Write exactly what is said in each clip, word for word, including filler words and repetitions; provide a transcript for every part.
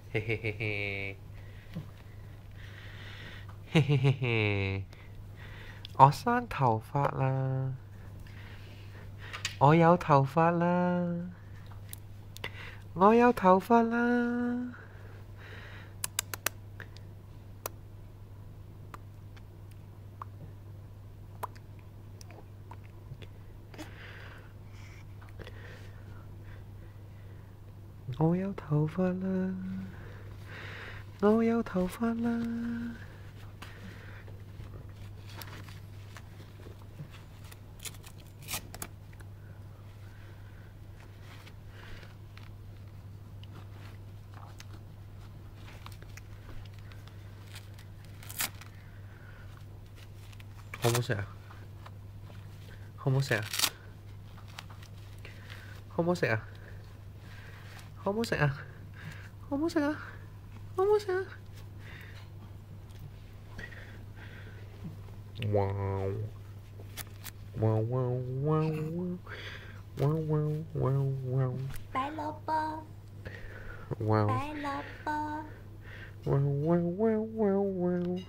嘿嘿嘿嘿，嘿嘿嘿嘿，我生頭髮啦，我有頭髮啦，我有頭髮啦，我有頭髮啦，我有頭髮啦。好唔好食啊？好唔好食啊？好唔好食啊？好唔好食啊？好唔好食啊？好唔好食啊？哇哇哇哇哇哇哇哇白萝卜， 哇白萝卜， 哇哇哇哇哇！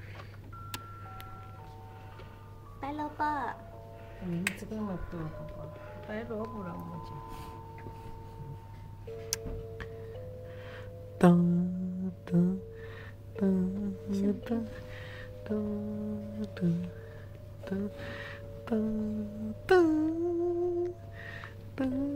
白萝卜。 名字がわったわ、パパ。白萝卜らもじ。 噔噔噔噔噔噔噔噔噔噔。